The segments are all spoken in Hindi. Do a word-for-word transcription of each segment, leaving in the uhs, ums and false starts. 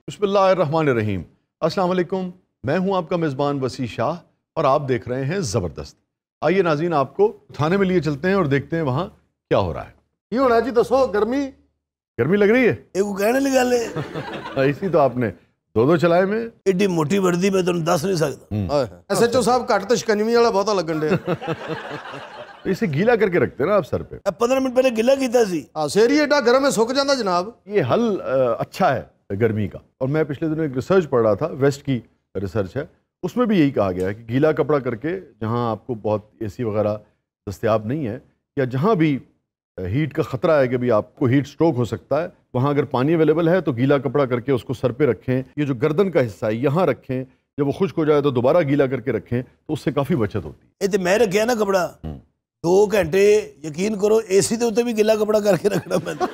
बिस्मिल्लाहिर्रहमानिर्रहीम। अस्सलाम वालेकुम, मैं हूं आपका मेज़बान वसी शाह और आप देख रहे हैं ज़बरदस्त। आइए नाज़रीन, आपको थाने में लिए चलते हैं और देखते हैं वहाँ क्या हो रहा है। ये होना जी, दसो गर्मी गर्मी लग रही है? एक कहने लगा ले इसी तो आपने दो दो चलाए में एडी मोटी वर्दी मैं तुम दस नहीं सकता। एस एच ओ साहब घट तो शिकंजवी वाला बहुत लगन डे। इसे गीला करके रखते हैं ना आप सर पे। पंद्रह मिनट पहले गिला कीता सी। हाँ, सिर ही एडा गर्म है, सुक जाता जनाब। ये हल अ, अच्छा है गर्मी का। और मैं पिछले दिनों एक रिसर्च पढ़ रहा था, वेस्ट की रिसर्च है, उसमें भी यही कहा गया है कि गीला कपड़ा करके जहाँ आपको बहुत एसी वगैरह दस्तयाब नहीं है या जहाँ भी हीट का ख़तरा है कि भी आपको हीट स्ट्रोक हो सकता है, वहाँ अगर पानी अवेलेबल है तो गीला कपड़ा करके उसको सर पे रखें। ये जो गर्दन का हिस्सा है यहाँ रखें, जब वो खुश्क हो जाए तो दोबारा गीला करके रखें, तो उससे काफ़ी बचत होती है। ये तो मैं रखा ना कपड़ा दो घंटे, यकीन करो एसी के उत्ते भी गिला कपड़ा करके रखना पैंदा।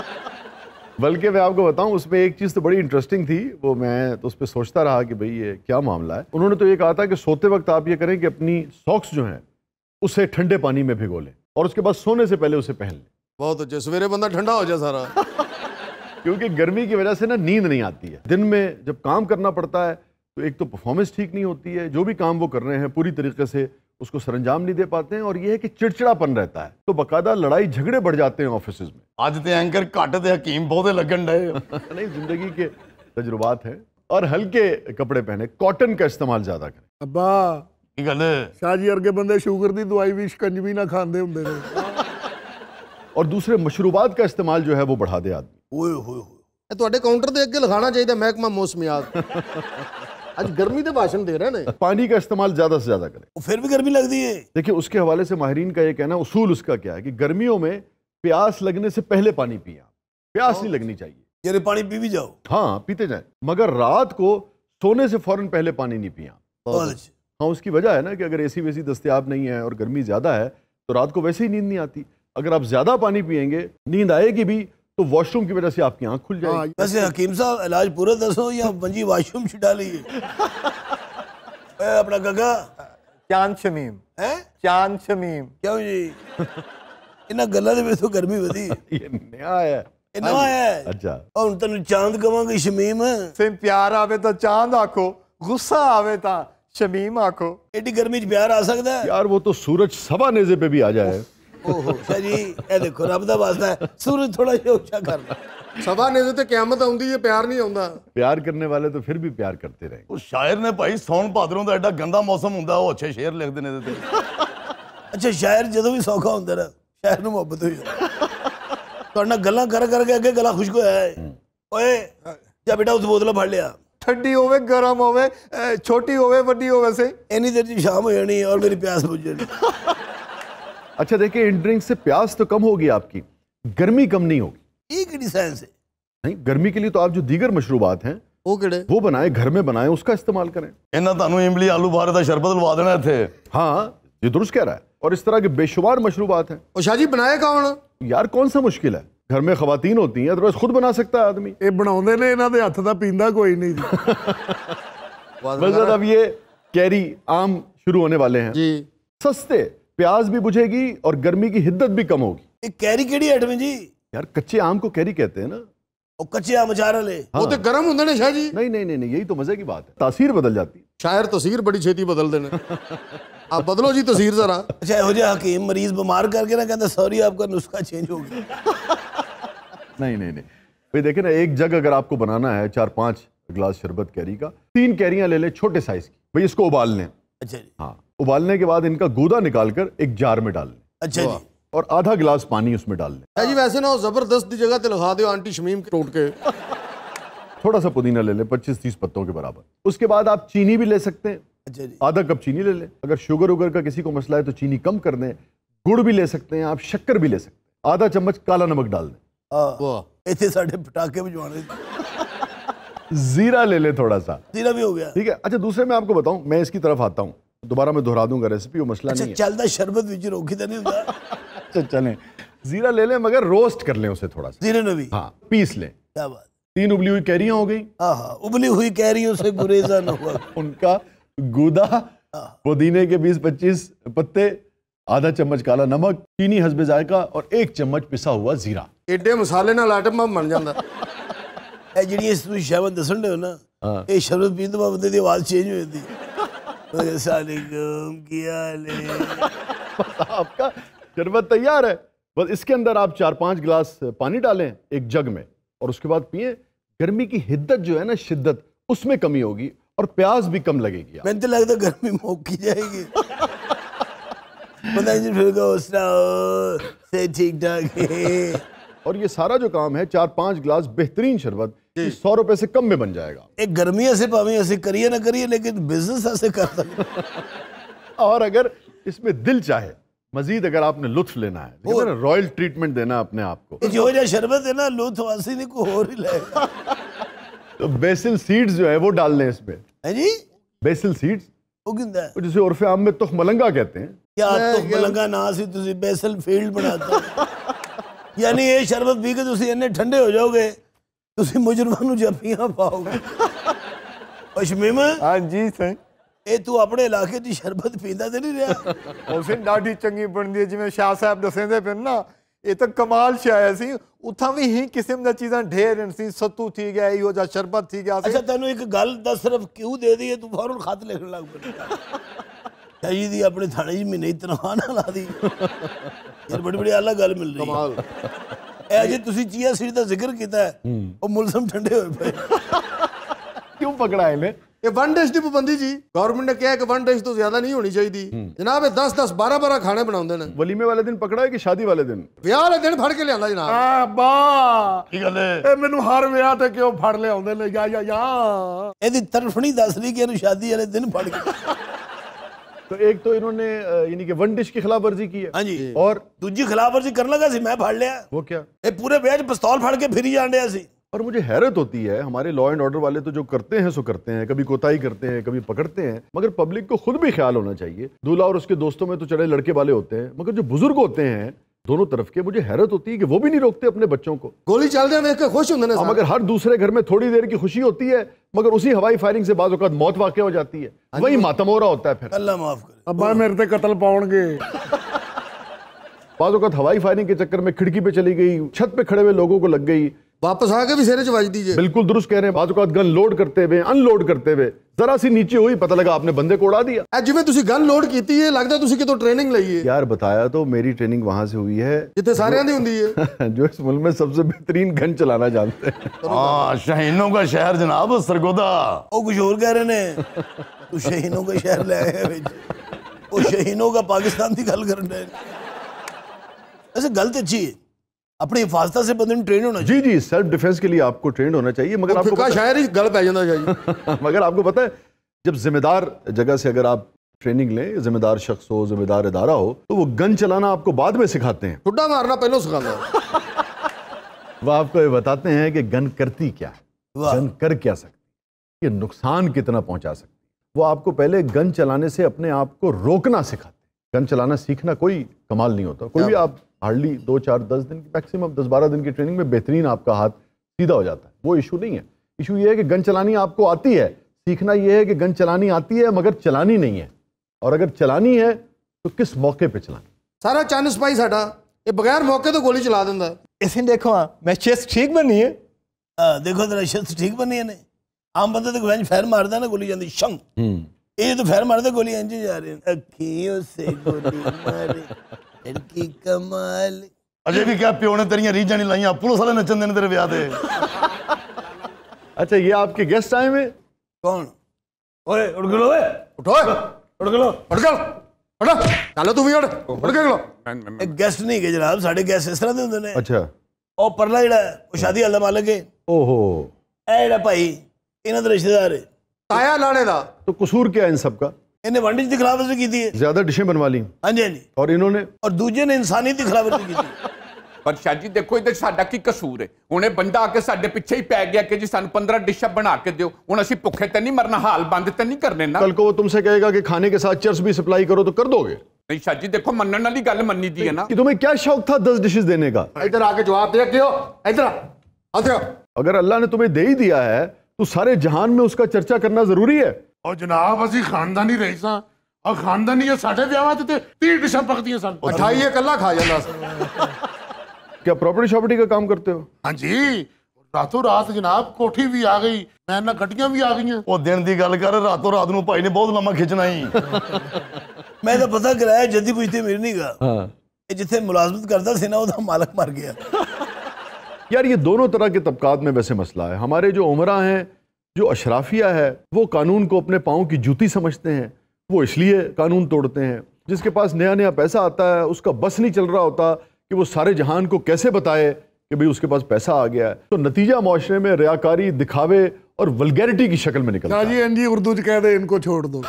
बल्कि मैं आपको बताऊं, उसमें एक चीज़ तो बड़ी इंटरेस्टिंग थी, वो मैं तो उस पर सोचता रहा कि भाई ये क्या मामला है। उन्होंने तो ये कहा था कि सोते वक्त आप ये करें कि अपनी सॉक्स जो हैं उसे ठंडे पानी में भिगो लें और उसके बाद सोने से पहले उसे पहन लें। बहुत अच्छे, सवेरे बंदा ठंडा हो जाए सारा। क्योंकि गर्मी की वजह से ना नींद नहीं आती है। दिन में जब काम करना पड़ता है तो एक तो परफॉर्मेंस ठीक नहीं होती है, जो भी काम वो कर रहे हैं पूरी तरीके से उसको सरंजाम नहीं दे पाते हैं, और ये है कि चिड़चिड़ापन रहता है, तो बाकायदा लड़ाई झगड़े बढ़ जाते हैं ऑफिस में। आज ते एंकर घट ते हकीम बहुते लगन डे। नहीं, जिंदगी के तजुर्बात हैं। और हल्के कपड़े पहने, कॉटन का इस्तेमाल ज्यादा करें। अब्बा की गल शाह जी अर्गे बंदे शुगर की दवाई भी शिकंजवी ना खाते होंगे ने। और दूसरे मशरूबात का इस्तेमाल जो है वो बढ़ा दे आदमी। ओए होए होए, ਤੁਹਾਡੇ काउंटर ਦੇ ਅੱਗੇ ਲਿਖਾਣਾ ਚਾਹੀਦਾ महकमा मौसमियात। आज गर्मी ਦੇ भाषण दे रहे हैं। पानी का इस्तेमाल ज्यादा से ज्यादा करें। फिर भी गर्मी लगती है। देखिए, उसके हवाले से माहिरीन का ये कहना, उसूल उसका क्या है कि गर्मियों में प्यास लगने से पहले पानी पिए। प्यास नहीं लगनी चाहिए, यानी पानी पी भी जाओ। हाँ पीते जाए, मगर रात को सोने से फौरन पहले पानी नहीं पिए। हाँ, उसकी वजह है ना कि अगर एसी वेसी दस्तयाब नहीं है और गर्मी ज्यादा है तो रात को वैसे ही नींद नहीं आती। अगर आप ज्यादा पानी पिएंगे, नींद आएगी भी तो वॉशरूम की वजह से आपकी आंख खुल जाएगी। वैसे हकीम साहब इलाज पूरा दसो या मंजी वाशरूम छिटा ली अपना गगा चांद शमीम है चांद शमीम क्यों जी इन्हां गल्लां दे विच तो गर्मी वधी। ये नया है। ये नवा है। अच्छा, और हुण तैनूं चांद कवांगे शमीम। फिर प्यार आवे तो चांद आखो, गुस्सा आवे तो शमीम आखो। एडी गर्मी च प्यार आ सकदा है यार वो तो सूरज सवा नेज़े पे भी आ जाए। ओहो शाह जी, ए देखो रब दा वास्ता है, सूरज थोड़ा जिहा ऊंचा करना। सवा नेज़े ते क़यामत आउंदी है, प्यार नहीं आउंदा। प्यार करने वाले तो फिर भी प्यार करते रहेंगे। उस शायर ने भाई सौन भादरों का एडा गंदा मौसम हुंदा, वो अच्छे शेर लिखते ने ते। अच्छा, शायर जदों भी सौखा हुंदा ना, शायर नूं मुहब्बत होई तुहाडे नाल गल्लां कर करके अगे गला खुश्क होया है। ओए जा बेटा उस बोतल फड़ लिया, ठंडी होवे गरम होवे छोटी होवे वड्डी होवे से इन्नी देर च शाम हो जानी और मेरी प्यास बुझ जानी। अच्छा देखिए, इन ड्रिंक से प्यास तो कम होगी आपकी, गर्मी कम नहीं होगी। ये किहड़ी साइंस है? नहीं, गर्मी के लिए तो आप जो दीगर मशरूबात हैं वो केड़े वो बनाए, घर में बनाए, उसका इस्तेमाल करें। इन्हां तानू इमली आलू बुखारे दा शरबत लवा देना थे। हाँ, ये दुरुस्त कह रहा है। और इस तरह के बेशुमार मशरूबात हैं। और शाह जी बनाए कौन? यार कौन सा मुश्किल है, घर में खवातीन होती हैं, अदरवाइज खुद बना सकता है आदमी। ये बनाउंदे ने, इन्हां दे हत्थ दा पींदा कोई नहीं जी। बस अब ये कैरी आम शुरू होने वाले हैं जी। सस्ते, प्याज भी बुझेगी और गर्मी की हिद्दत भी कम होगी। ये कैरी केड़ी आइटम जी? यार कच्चे आम को कैरी कहते हैं ना। और कच्चे आम अचार वाले वो तो गर्म होंदे ने शाह जी। नहीं नहीं नहीं नहीं, यही तो मजे की बात है, तासीर बदल जाती है। शायर तस्वीर बड़ी छेती बदल देने। आप बदलो जी तस्वीर जरा। अच्छा, हो जाए हकीम मरीज बीमार करके ना कहता सॉरी आपका नुस्खा चेंज हो गया। नहीं नहीं नहीं भाई, देखे ना, एक जग अगर आपको बनाना है चार पांच गिलास शरबत कैरी का, तीन कैरियां ले लें छोटे साइज की, भाई इसको उबाल लें। अच्छा जी। हाँ, उबालने के बाद इनका गूदा निकालकर एक जार में डाल लें। अच्छा जी। और आधा गिलास पानी उसमें डाल लें। शाह जी वैसे ना हो जबरदस्त की जगह ते लिखा दो आंटी शमीम टोट के। थोड़ा सा पुदीना ले लें, पच्चीस तीस पत्तों के बराबर। उसके बाद आप चीनी भी ले सकते हैं, अच्छा जी। आधा कप चीनी ले लें। अगर शुगर उगर का किसी को मसला है तो चीनी कम कर दें। गुड़ भी ले सकते हैं आप, शक्कर भी ले सकते हैं। आधा चम्मच काला नमक डाल दें। वाह, इतने साढ़े पटाखे भिजवाने। जीरा ले लें थोड़ा सा, जीरा भी हो गया। ठीक है। अच्छा, दूसरे मैं आपको बताऊं, मैं इसकी तरफ आता हूं, दोबारा मैं दोहरा दूंगा रेसिपी, वो मसला अच्छा, नहीं है। चलता शरबत विच रोकी तो नहीं होता। अच्छा चलें, जीरा ले लें मगर रोस्ट कर लें उसे थोड़ा सा। जीरे ने भी? हाँ, पीस लें। क्या बात। तीन उबली हुई कैरियां हो गई। हाँ, उबली हुई कैरियों से गुरेजा न हुआ। उनका गूदा, पुदीने के बीस पच्चीस पत्ते, आधा चम्मच काला नमक, चीनी हस्बे जायका और एक चम्मच पिसा हुआ जीरा। एडे मसाले नाल आइटम बन जांदा। ਇਹ ਜਿਹੜੀਆਂ ਤੁਸੀਂ ਸ਼ਬਦ ਦੱਸਣ ਦੇ ਹੋ ਨਾ ਇਹ ਸ਼ਬਦ ਪੀਣ ਤੋਂ ਬਾਅਦ ਬੰਦੇ ਦੀ ਆਵਾਜ਼ ਚੇਂਜ ਹੋ ਜਾਂਦੀ अस्सलामुअलैकुम क्या हाल है। आपका शरबत तैयार है, बस इसके अंदर आप चार पांच गिलास पानी डालें एक जग में और उसके बाद पिए। गर्मी की हिद्दत जो है ना, शिद्दत, उसमें कमी होगी और प्यास भी कम लगेगी। मैंने तो लगता गर्मी मोकी जाएगी पता नहीं फिर से ठीक ठाक है। और ये सारा जो काम है, चार पांच गिलास बेहतरीन शरबत सौ रुपए से कम में बन जाएगा। एक गर्मी ऐसे पावे ऐसे करिए ना करिए, लेकिन बिजनेस ऐसे कर सकते। और अगर इसमें दिल चाहे मजीद, अगर आपने लुत्फ लेना है, रॉयल ट्रीटमेंट देना अपने आप को, जो जो शरबत है ना लुत्फ वासी नहीं को हो ही लेगा। तो बेसिल सीड्स जो है वो डाल लें इसमें। है जी, बेसिल सीड्स वो किंदा है, जिसे उर्फे आम में तुख मलंगा कहते हैं। क्या तुख मलंगा ना सी तुसी बेसिल फील्ड बनाते यानी ये शरबत पी के तुसी इन्ने ठंडे हो जाओगे तुसी मुजरमां नूं जफ्फियां पाओगे। और शमीम, हाँ जी सही, ਇਹ ਤੂੰ ਆਪਣੇ ਇਲਾਕੇ ਦੀ ਸ਼ਰਬਤ ਪੀਂਦਾ ਤੇ ਨਹੀਂ ਰਿਹਾ? ਉਸੇ ਡਾਢੀ ਚੰਗੀ ਬਣਦੀ ਹੈ, ਜਿਵੇਂ ਸ਼ਾਹ ਸਾਹਿਬ ਦੱਸਦੇ ਪਏ ਨਾ, ਇਹ ਤਾਂ ਕਮਾਲ ਸ਼ਾਇ ਸੀ। ਉੱਥਾਂ ਵੀ ਹੀ ਕਿਸਮ ਦੀਆਂ ਚੀਜ਼ਾਂ ਢੇਰ ਸੀ, ਸੱਤੂ ਥੀ ਗਿਆ, ਇਹੋ ਜਿਹਾ ਸ਼ਰਬਤ ਥੀ ਗਿਆ ਸੀ। ਅੱਛਾ ਤੈਨੂੰ ਇੱਕ ਗੱਲ ਦੱਸ, ਸਿਰਫ ਕਿਉਂ ਦੇ ਦਈਏ ਤੂੰ ਫੌਰਨ ਖਤ ਲਿਖਣ ਲੱਗ ਪਿਆ ਚਾਹੀ ਦੀ ਆਪਣੇ ਥਾਣੇ 'ਚ ਮਹੀਨੇ ਤਨਖਾਹ ਨਾ ਲਾ ਦੀ ਯਾਰ, ਬੜੀ ਬੜੀ ਆਲਾ ਗੱਲ ਮਿਲ ਰਹੀ ਕਮਾਲ। ਇਹ ਜੇ ਤੁਸੀਂ ਚੀਆ ਸੀਡ ਦਾ ਜ਼ਿਕਰ ਕੀਤਾ ਉਹ ਮੁਲਜ਼ਮ ਠੰਡੇ ਹੋਏ ਪਏ। क्यों पकड़ा है इन्हें? ये वन डिश की पाबंदी जी, गवर्नमेंट ने कहा कि वन डिश तो ज्यादा नहीं होनी चाहिए जनाब। दस दस बारह बारह खाने बनाते हैं। वलीमे वाले दिन पकड़ा है कि शादी वाले दिन? ਵਿਆਹ ਵਾਲੇ ਦਿਨ ਫੜ ਕੇ ਲਿਆਂਦਾ ਜਨਾਬ। ਆ ਬਾ ਕੀ ਗੱਲ ਹੈ? ਇਹ ਮੈਨੂੰ ਹਰ ਵਿਆਹ ਤੇ ਕਿਉਂ ਫੜ ਲਿਆਉਂਦੇ ਨੇ? ਜਾ ਜਾ ਜਾ ਇਹਦੀ ਤਰਫਣੀ ਦੱਸ ਰਹੀ ਕਿ ਇਹਨੂੰ ਸ਼ਾਦੀ ਵਾਲੇ ਦਿਨ ਫੜ ਕੇ। तो एक तो इन्होंने यानी कि वन डिश की खिलाफ वर्जी की है। हाँ जी, और दूजी खिलाफ वर्जी करने लगा सी, मैं फड़ लिया। वो क्या? ये पूरे ब्याह च पिस्तौल फड़ के फिर ही जान दिया सी। और मुझे हैरत होती है, हमारे लॉ एंड ऑर्डर वाले तो जो करते हैं सो करते हैं, कभी कोताही करते हैं, कभी पकड़ते हैं, मगर पब्लिक को खुद भी ख्याल होना चाहिए। दूल्हा और उसके दोस्तों में तो चढ़े लड़के वाले होते हैं, मगर जो बुजुर्ग होते हैं दोनों तरफ के, मुझे हैरत होती है कि वो भी नहीं रोकते अपने बच्चों को। गोली चलते देख के खुश होंगे ना। मगर हर दूसरे घर में थोड़ी देर की खुशी होती है, मगर उसी हवाई फायरिंग से बाज़ औक़ात मौत वाक़या हो जाती है, वही मातम हो रहा होता है। फिर अल्लाह माफ करे, अब्बा मेरे ते कत्ल पाउणगे। बाज़ औक़ात हवाई फायरिंग के चक्कर में खिड़की पे चली गई, छत पे खड़े हुए लोगों को लग गई, वापस आके भी सिरे च बज दीजिए। बिल्कुल दुरुस्त कह रहे हैं। बाज़ औक़ात गन लोड करते हुए, अनलोड करते हुए जरा सी नीचे हुई, पता लगा आपने बंदे को उड़ा दिया। जिवें तुसी गन लोड कीती है, लगदा तुसी कितों ट्रेनिंग लई है। यार बताया तो, मेरी ट्रेनिंग वहां से हुई है जिथे सारियां दी हुंदी है जो इस मुल्क में सबसे बेहतरीन गन चलाना जानते हैं। हाँ, शहीनों का शहर जनाब सरगोदा। वो कुछ और कह रहे ने, तू शहीनों का शहर ले आया है, वो शहीनों का पाकिस्तान की गल कर रहे हैं। ऐसे गलत अच्छी है, अपनी हिफाजत से बंदे ट्रेन होना जी जी, सेल्फ डिफेंस के लिए आपको ट्रेंड होना चाहिए। मगर आपको पता शायर ही गल पै जांदा चाहिए मगर आपको पता है, जब जिम्मेदार जगह से अगर आप ट्रेनिंग लें, जिम्मेदार शख्स हो, जिम्मेदार इदारा हो, तो वो गन चलाना आपको बाद में सिखाते हैं, ठुड्डा मारना पहले सिखाता। वो आपको ये बताते हैं कि गन करती क्या है, गन कर क्या सकती है, ये नुकसान कितना पहुंचा सकती है। वो आपको पहले गन चलाने से अपने आप को रोकना सिखाते हैं। गन चलाना सीखना कोई कमाल नहीं होता। कोई भी आप हार्डली दो चार दस दिन की, मैक्सिमम दस बारह दिन की ट्रेनिंग में बेहतरीन आपका हाथ सीधा हो जाता है। वो इशू नहीं है। इशू ये है कि गन चलानी आपको आती है, सीखना ये है कि गन चलानी आती है मगर चलानी नहीं है, और अगर चलानी है तो किस मौके पे चलानी। सारा चंद सिपाही साडा ये बगैर मौके तो गोली चला देंदा है। इसे देखो हाँ, मैं चेस्ट ठीक बनी है। आ, देखो तेरा शख्स ठीक बनी है ने। आम बंदा तो गोली फैर मारदा ना, गोली जाती शंग, ये तो फैर मारदा गोली इंज जा रही है, अखियों से गोली मारे लड़की कमाल। अजय भी क्या प्यो ने तेरियां रीझां नहीं लाइयां, पुलिस वाले नचन देने तेरे ब्याह दे। अच्छा, ये आपके गेस्ट आए हुए? कौन? ओए उठ गलो, ओए उठो उठ गलो, उठ गल उठ चलो तू भी उठ उठ गलो। एक गेस्ट नहीं के जनाब, साढ़े गेस्ट इस तरह दे हुंदे ने। अच्छा, ओ परला जेड़ा ओ शादी वाला मालक है, ओहो, ए जेड़ा भाई इन्हां दे रिश्तेदार है, ताया लाने दा। तो कसूर क्या है इन सब का? इन्हें वंडिज की खिलाफवर्जी की थी, ज्यादा डिशें बनवा ली। हाँ जी हाँ जी, और इन्होंने और दूजे ने इंसानियत की खिलाफवर्जी की थी। पर शाह जी देखो, इधर साडा की कसूर है? हुणे बंदा आके साडे पिछे ही पै गया कि जी सानू पंद्रह डिशां बना के दियो, हुण असीं भुखे ते नहीं मरना, हाल बंद ते नहीं करने ना। कल को वो तुमसे कहेगा कि खाने के साथ चर्स भी सप्लाई करो तो कर दोगे? नहीं शाह जी देखो, मनन वाली गल मन्नी दी है ना। कि तुम्हें क्या शौक था दस डिशेस देने का? इधर आके जवाब दे क्यों? इधर आ अगर अल्लाह ने तुम्हें दे ही दिया है तो सारे जहान में उसका चर्चा करना जरूरी है। और जनाब असी खानदानी रईस हां, और खानदानी ये साडे विआहां ते तीस डिशां पकदियां सन। अठाई कल्ला खा जांदा। क्या प्रॉपर्टी शॉपर्टी का काम करते हो? हाँ जी, ਰਾਤੋਂ ਰਾਤ ਜਨਾਬ ਕੋਠੀ ਵੀ ਆ ਗਈ, ਮੈਂ ਨਾ ਗੱਡੀਆਂ ਵੀ ਆ ਗਈਆਂ। ਉਹ ਦਿਨ ਦੀ ਗੱਲ ਕਰ, ਰਾਤੋਂ ਰਾਤ ਨੂੰ ਭਾਈ ਨੇ ਬਹੁਤ ਲੰਮਾ ਖਿੱਚਣਾ ਹੀ। मैं तो पता कराया जदी पुछते मेरे नहीं गा हाँ। जिथे मुलाजमत करता थे ना वो मालक मर गया। यार ये दोनों तरह के तबकात में वैसे मसला है। हमारे जो उमरा हैं, जो अशराफिया है, वो कानून को अपने पाँव की जूती समझते हैं, वो इसलिए कानून तोड़ते हैं। जिसके पास नया नया पैसा आता है उसका बस नहीं चल रहा होता कि वो सारे जहान को कैसे बताए कि भाई उसके पास पैसा आ गया है। तो नतीजा माशरे में रियाकारी, दिखावे और वल्गैरिटी की शक्ल में निकलता है। जी एनजी उर्दू च कह दे इनको छोड़ दो।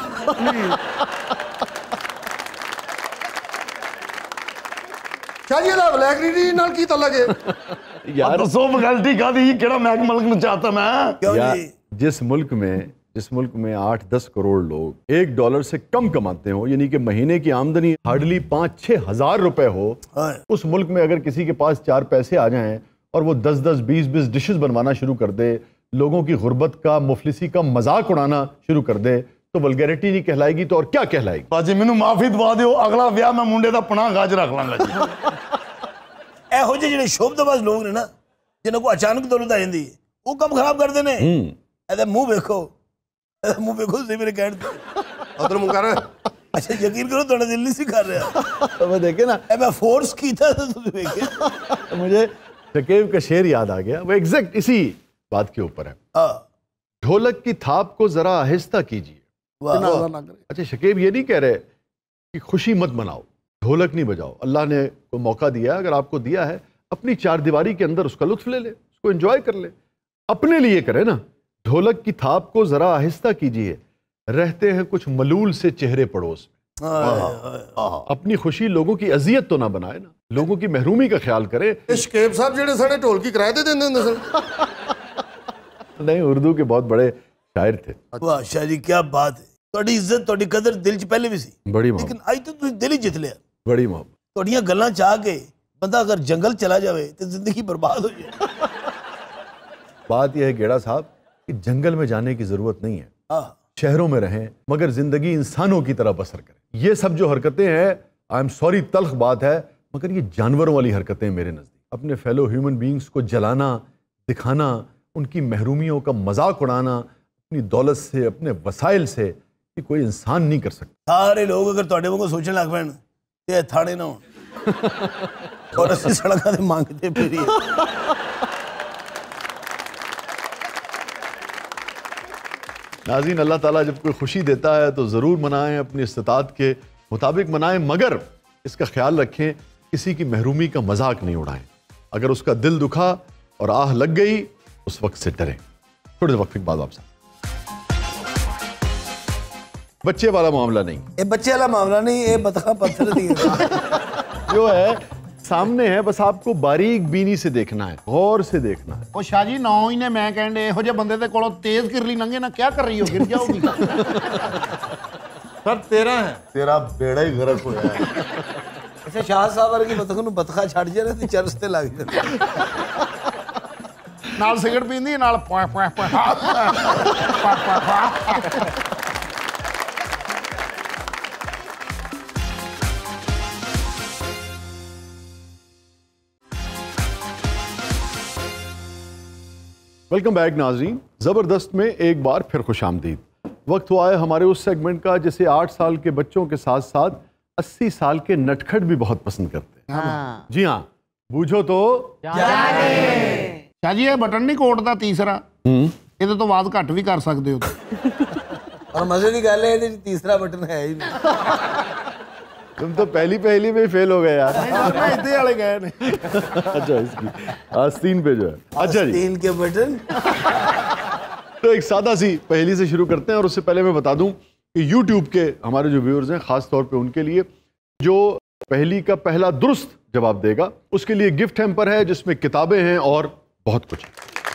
शाह जी दा ब्लैक नाल की तलक है यार सो वैलिटी का दी केड़ा मैक मलक में चाहता मैं। क्यों यार जी? जिस मुल्क में जिस मुल्क में आठ दस करोड़ लोग एक डॉलर से कम कमाते हो, यानी कि महीने की आमदनी हार्डली पाँच छः हजार रुपए हो, हाँ। उस मुल्क में अगर किसी के पास चार पैसे आ जाएं और वो दस दस बीस बीस डिशेस बनवाना शुरू कर दे, लोगों की गुर्बत का, मुफलिसी का मजाक उड़ाना शुरू कर दे, तो वल्गैरिटी नहीं कहलाएगी तो और क्या कहलाएगी? भाजी मैनू माफी दवा दिओ, अगला ब्याह मैं मुंडे दा पनाह गाज रख लांगा जी। ਇਹੋ ਜਿਹੇ ਜਿਹੜੇ ਸ਼ੋਭਤਬਾਜ਼ ਲੋਕ ਨੇ ਨਾ ਜਿਨ੍ਹਾਂ ਕੋ ਅਚਾਨਕ ਦੌਲਤ ਆ ਜਾਂਦੀ ਹੈ ਉਹ ਕੰਮ ਖਰਾਬ ਕਰਦੇ ਨੇ। ਇਹਦਾ ਮੂੰਹ ਵੇਖੋ, ਇਹਦਾ ਮੂੰਹ ਵੇਖੋ ਤੁਸੀਂ ਮੇਰੇ ਕਹਿਣ ਤੇ उधर मुंह कर। ਅੱਛਾ ਯਕੀਨ ਕਰੋ ਤੁਹਾਡਾ ਦਿਲ ਨਹੀਂ ਸੀ ਕਰ ਰਿਹਾ। तो मैं देखे ना, ਇਹ ਮੈਂ ਫੋਰਸ ਕੀਤਾ ਤਾਂ ਤੁਸੀਂ ਵੇਖਿਆ। तो मुझे शकीब का शेर याद आ गया, वो एग्जैक्ट इसी बात के ऊपर है। हाँ ढोलक की थाप को जरा आहिस्ता कीजिए। वाह अच्छा शकीब ये नहीं कह रहे कि खुशी मत मनाओ, ढोलक नहीं बजाओ। अल्लाह ने को मौका दिया है, अगर आपको दिया है अपनी चार दीवारी के अंदर उसका लुत्फ ले ले, उसको एंजॉय कर ले, अपने लिए करे ना। ढोलक की थाप को जरा आहिस्ता कीजिए, रहते हैं कुछ मलूल से चेहरे पड़ोस में। अपनी खुशी लोगों की अजियत तो ना बनाए ना, लोगों की महरूमी का ख्याल करे। शकीब साहब जेडे साडे ढोलकी किराए ते देंदे हुंदे सन। नहीं, उर्दू के बहुत बड़े शायर थे। वाह शाह जी क्या बात है। ਤੁਹਾਡੀ ਇੱਜ਼ਤ ਤੁਹਾਡੀ ਕਦਰ ਦਿਲ 'ਚ ਪਹਿਲੇ ਵੀ ਸੀ, बड़ी ਲੇਕਿन मोहब्बत, ਅੱਜ ਤਾਂ ਤੁਸੀਂ ਦਿਲ ਹੀ ਜਿੱਤ ਲਿਆ। बड़ी मोहब्बत। ਤੁਹਾਡੀਆਂ ਗੱਲਾਂ 'ਚ ਆ ਕੇ ਬੰਦਾ ਅਗਰ ਜੰਗਲ ਚਲਾ ਜਾਵੇ ਤੇ ਜ਼ਿੰਦਗੀ ਬर्बाद हो जाए। बात यह है गेड़ा साहब कि जंगल में जाने की जरूरत नहीं है, हाँ शहरों में रहें मगर जिंदगी इंसानों की तरह बसर करें। ये सब जो हरकतें हैं, आई एम सॉरी तल्ख बात है, मगर ये जानवरों वाली हरकतें मेरे नज़दीक। अपने फेलो ह्यूमन बींग्स को जलाना, दिखाना, उनकी महरूमियों का मजाक उड़ाना अपनी दौलत से, अपने वसाइल से, ये कोई इंसान नहीं कर सकता। सारे लोग अगर ਤੁਹਾਡੇ ਵਾਂਗੂ ਸੋਚਣ ਲੱਗ ਪੈਣ ਤੇ ਇਹ ਥਾੜੇ ਨਾ ਹੋਣ ਔਰ ਅਸੀਂ ਸੜਕਾਂ ਤੇ ਮੰਗਦੇ ਫਿਰੀਏ। नाज़रीन, अल्लाह ताला जब कोई खुशी देता है तो ज़रूर मनाएं, अपनी इस्तिताअत के मुताबिक मनाएं, मगर इसका ख्याल रखें किसी की महरूमी का मजाक नहीं उड़ाएं। अगर उसका दिल दुखा और आह लग गई उस वक्त से डरें। थोड़े वक्त के बाद आपसे बच्चे वाला मामला नहीं, ये बच्चे वाला मामला नहीं, ये बतखा पत्थर दी जो है सामने है, बस आपको बारीक बीनी से देखना है, गौर से देखना है। ਉਹ ਸ਼ਾਹ ਜੀ ਨੌ ਹੀ ਨੇ, ਮੈਂ ਕਹਿੰਦੇ ਇਹੋ ਜਿਹੇ ਬੰਦੇ ਦੇ ਕੋਲੋਂ ਤੇਜ਼ ਕਿਰਲੀ ਲੰਘੇ ਨਾ, ਕੀ ਕਰ ਰਹੀ ਹੋ, ਗਿਰ ਜਾਓਗੀ। सर तेरह है। तेरा बेड़ा ही गरक होया है। ਅੱਛਾ ਸ਼ਾਹ ਸਾਹਿਬ ਵਰਗੀ ਬਤਖ ਨੂੰ ਬਤਖਾ ਛੱਡ ਜੇ ਨਾ ਤੇ ਚਰਸ ਤੇ ਲੱਗ ਜਾਂਦੇ। ਨਾਲ ਸਿਗਰਟ ਪੀਂਦੀ, ਨਾਲ ਪੁਆ ਪੁਆ ਪੁਆ। वेलकम बैक नाज़रीन, ज़बरदस्त में एक बार फिर खुशामदीद। वक्त हुआ है हमारे उस सेगमेंट का जिसे आठ साल के बच्चों के साथ साथ अस्सी साल के नटखट भी बहुत पसंद करते हैं। जी हाँ, बूझो तो ਸ਼ਾਹ ਜੀ ਇਹ ਬਟਨ ਨਹੀਂ ਕੋਟ ਦਾ ਤੀਸਰਾ, ਇਹਦੇ ਤੋਂ ਬਾਅਦ ਘੱਟ ਵੀ ਕਰ ਸਕਦੇ ਹੋ। और मजे की गल है ਇਹਦੇ 'ਚ ਤੀਸਰਾ ਬਟਨ ਹੈ ਹੀ नहीं। तुम तो पहली पहली में ही फेल हो गए यार। ਇੱਥੇ ਵਾਲੇ ਗਏ ਨੇ। अच्छा इसकी आस्तीन पे जो है। अच्छा जी, तीन के बटन। तो एक सादा सी पहेली से शुरू करते हैं और उससे पहले मैं बता दूं कि YouTube के हमारे जो व्यूअर्स हैं, खास तौर पे उनके लिए जो पहेली का पहला दुरुस्त जवाब देगा उसके लिए गिफ्ट हैम्पर है जिसमें किताबें हैं और बहुत कुछ है।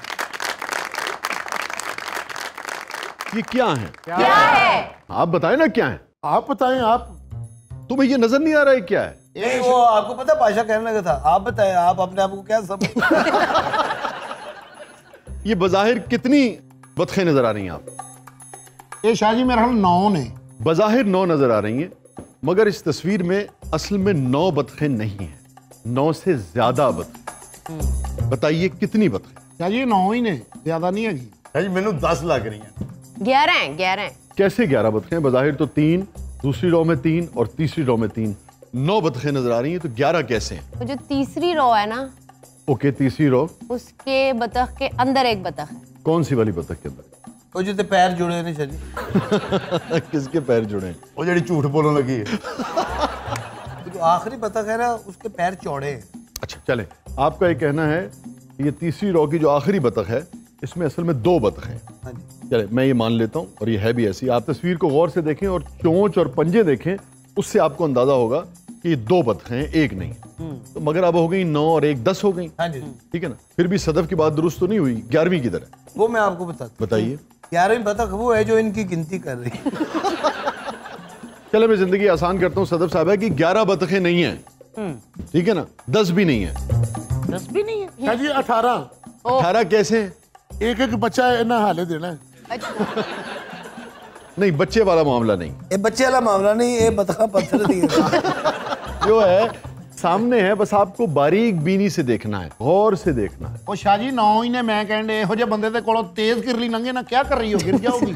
ये क्या है? क्या है? आप बताएं ना क्या है। आप बताएं। आप तुम्हें ये नजर नहीं आ रहा है क्या है? नहीं वो आपको पता पाशा कहने लगा था, आप बताएं, आप अपने आप को क्या समझ। ये बज़ाहिर कितनी बतखें नजर आ रही हैं आप? ਇਹ ਸ਼ਾਹ ਜੀ ਮੇਰੇ ਹਾਲ नौ ने। बज़ाहिर नौ नजर आ रही हैं, मगर इस तस्वीर में असल में नौ बतखें नहीं हैं, नौ से ज्यादा बतखें। बताइए कितनी बतखें? शाह जी नौ ही ने, ज्यादा नहीं हैगी। शाह जी मैनू दस लग रही हैं। ग्यारह हैं, ग्यारह हैं। कैसे ग्यारह बतखें? बज़ाहिर तो तीन, दूसरी रो में तीन और तीसरी रो में तीन, नौ बतखें नजर आ रही हैं, तो ग्यारह कैसे हैं? वो जो तीसरी रो है ना, ओके, तीसरी रो, उसके बतख के अंदर एक बतख है। कौन सी वाली बतख के अंदर? वो जो पैर जुड़े ने शाह जी। किसके पैर जुड़े हैं? वो जड़ी झूठ बोलने लगी है। जो आखिरी बतख है ना, उसके पैर चौड़े हैं। अच्छा चले, आपका ये कहना है ये तीसरी रो की जो आखिरी बतख है इसमें असल में दो बतख हैं। हाँ जी। चले, मैं ये मान लेता हूँ और ये है भी ऐसी। आप तस्वीर को गौर से देखें और चोंच और पंजे देखें, उससे आपको अंदाजा होगा कि ये दो बतखें हैं, एक नहीं। तो मगर अब हो गई नौ और एक दस हो गई। हाँ जी। ठीक है ना? फिर भी सदफ की बात दुरुस्त तो नहीं हुई। ग्यारहवीं किधर है? वो मैं आपको बताता बताइए। ग्यारहवीं बतख वो है जो इनकी गिनती कर रही है। चले, मैं जिंदगी आसान करता हूँ सदफ साहब, है कि ग्यारह बतखें नहीं हैं, ठीक है ना? दस भी नहीं है। दस भी नहीं है। शाह जी अठारह। अठारह कैसे हैं? एक एक बच्चा इन्हें हाले देना है। अच्छा, नहीं, बच्चे वाला मामला नहीं। ये बच्चे वाला मामला नहीं, ये बतखा पत्थर दी है। जो है सामने है, बस आपको बारीक बीनी से देखना है, गौर से देखना है। ਉਹ ਸ਼ਾਹ ਜੀ ਨੌ ਹੀ ਨੇ, ਮੈਂ ਕਹਿੰਦੇ ਇਹੋ ਜਿਹੇ ਬੰਦੇ ਦੇ ਕੋਲੋਂ ਤੇਜ਼ ਕਿਰਲੀ ਲੰਘੇ ਨਾ, क्या कर रही हो, गिर जाओगी।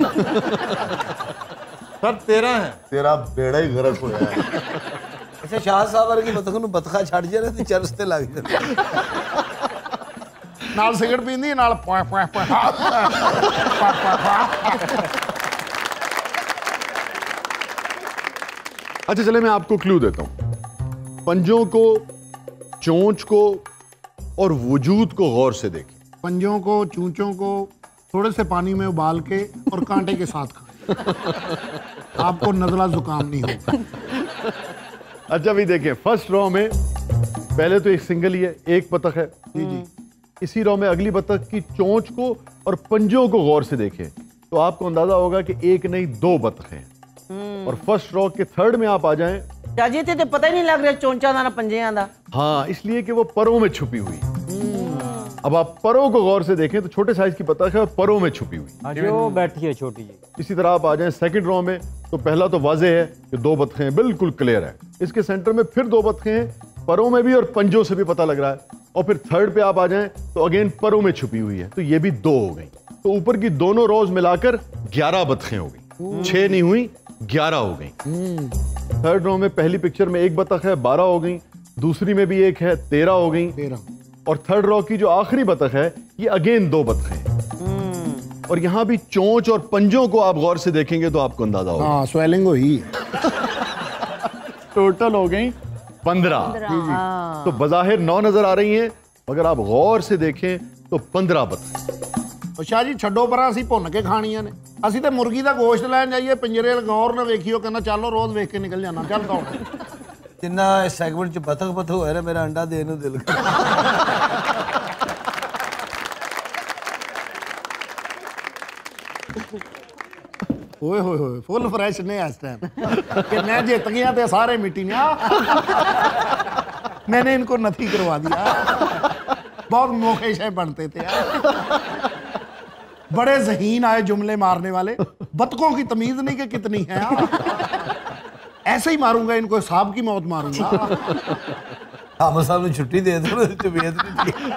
सर तेरह है। तेरा बेड़ा ही गरक होया है। ऐसे शाह साहब वर्गी बतख ਨੂੰ बतखा ਛੱਡ ਜੇ ਨਾ ਤੇ ਚਰਸ ਤੇ ਲੱਗ ਜਾਂਦੇ। ਨਾਲ ਸਿਗਰਟ ਪੀਂਦੀ ਹੈ, ਨਾਲ ਪੁਆ ਪੁਆ ਪੁਆ। अच्छा चले, मैं आपको क्लू देता हूं। पंजों को, चोंच को और वजूद को गौर से देखें। पंजों को, चूंचों को थोड़े से पानी में उबाल के और कांटे के साथ खाएं। आपको नजला जुकाम नहीं होगा। अच्छा भी देखें, फर्स्ट रो में पहले तो एक सिंगल ही है, एक बतख है। जी जी। इसी रो में अगली बतख की चोंच को और पंजों को गौर से देखें तो आपको अंदाजा होगा कि एक नहीं दो बतख हैं। और फर्स्ट रो के थर्ड में आप आ जाएं। शाह जी ते पता ही नहीं लग रहा चोंचा दा ना पंजियां दा। हाँ, इसलिए कि वो परों में छुपी हुई। अब आप परों को गौर से देखें तो छोटे साइज की बतख है और परों में छुपी हुई। जो बैठी है छोटी जी। इसी तरह आप आ जाएं सेकंड रो में, तो पहला तो वाजे है कि दो बतखें हैं, बिल्कुल क्लियर है। इसके सेंटर में फिर दो बतखें हैं, परों में भी और पंजों से भी पता लग रहा है। और फिर थर्ड पे आप आ जाएं तो अगेन परों में छुपी हुई है, तो ये भी दो हो गई। तो ऊपर की दोनों रोज मिलाकर ग्यारह बतखें हो गई। छह नहीं हुई, ग्यारह हो गई। थर्ड रो में पहली पिक्चर में एक बतख है, बारह हो गई। दूसरी में भी एक है, तेरह हो गई। तेरह। और थर्ड रो की जो आखिरी बतख है, ये अगेन दो बतखें हैं। और यहां भी चोंच और पंजों को आप गौर से देखेंगे तो आपको अंदाजा होगा। हाँ, स्वेलिंग हुई। टोटल हो गई पंद्रह। तो बज़ाहिर नौ नजर आ रही हैं, मगर आप गौर से देखें तो पंद्रह बतखें। ਉਹ ਸ਼ਾਹ ਜੀ ਛੱਡੋ ਪਰਾਂ, ਅਸੀਂ ਭੁੰਨ ਕੇ ਖਾਣੀਆਂ ਨੇ। ਅਸੀਂ ਤੇ ਮੁਰਗੀ ਦਾ ਗੋਸ਼ਤ ਲੈਣ ਜਾਈਏ, ਪਿੰਜਰੇ ਗੌਰ ਨਾਲ ਵੇਖੀਓ, ਕਹਿੰਦਾ ਚੱਲੋ ਰੋਜ਼ ਵੇਖ ਕੇ ਨਿਕਲ ਜਾਣਾ। ਚੱਲ ਦੌੜ। ਜਿੰਨਾ ਇਸ ਸੈਗਮੈਂਟ ਚ ਬਤਖ ਬਤਖ ਹੋਇਆ ਨਾ, ਮੇਰਾ ਅੰਡਾ ਦੇਣ ਨੂੰ ਦਿਲ ਕਰ। ਓਏ ਹੋਏ ਹੋਏ, ਫੁੱਲ ਫਰੈਸ਼ ਨੇ ਇਸ टाइम कि मैं जीत गया तो सारे मिट्टी ने। मैंने इनको नथी करवा दिया। बहुत मौके शे बनते थे यार। बड़े ज़हीन आए जुमले मारने वाले। बतखों की तमीज नहीं कि कितनी है। ऐसे ही मारूंगा इनको, सांप की मौत मारूंगा। आमिर साहब ने छुट्टी दे दो, तबीयत नहीं ठीक।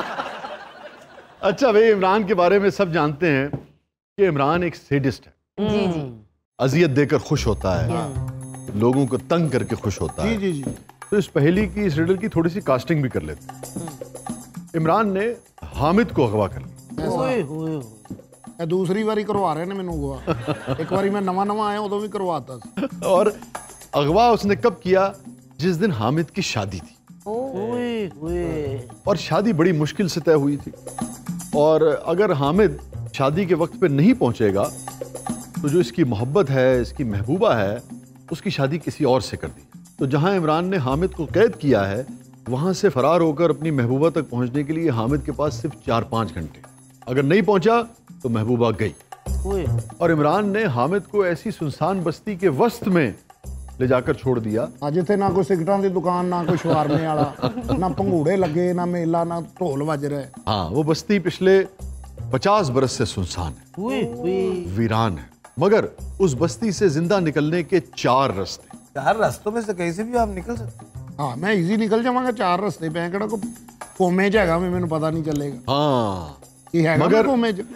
अच्छा भाई, इमरान के बारे में सब जानते हैं कि इमरान एक सेडिस्ट है। जी जी। अजियत देकर खुश होता है, लोगों को तंग करके खुश होता है। जी जी जी। तो इस पहेली की, इस रिडल की थोड़ी सी कास्टिंग भी कर लेते हैं। इमरान ने हामिद को अगवा कर लिया। ओए होए होए। दूसरी बारी करवा रहे ने मैनू अगवा। एक बारी मैं नवा नवा आया उदों भी करवाता सी। और अगवा उसने कब किया? जिस दिन हामिद की शादी थी। ओए ओए। और शादी बड़ी मुश्किल से तय हुई थी। और अगर हामिद शादी के वक्त पे नहीं पहुंचेगा तो जो इसकी मोहब्बत है, इसकी महबूबा है, उसकी शादी किसी और से कर दी। तो जहां इमरान ने हामिद को कैद किया है, वहां से फरार होकर अपनी महबूबा तक पहुंचने के लिए हामिद के पास सिर्फ चार पांच घंटे। अगर नहीं पहुंचा तो महबूबा गई। और इमरान ने हामिद को ऐसी सुनसान बस्ती के वस्त में ले जाकर छोड़ दिया। आज थे ना कोई सिगरेटां दी दुकान, ना कोई शवारमे वाला, ना भंगूड़े लगे, ना मेला, ना ढोल बज रहे। हाँ, वो बस्ती पिछले पचास बरस से सुनसान है, वीरान है। मगर उस बस्ती से जिंदा निकलने के चार रास्ते। चार रास्तों में से कहीं से भी आप निकल सकते। हाँ, मैं इजी निकल जाऊंगा। चार रास्ते पे, कोमे च हैगा, मैनू पता नहीं चलेगा। हाँ, मगर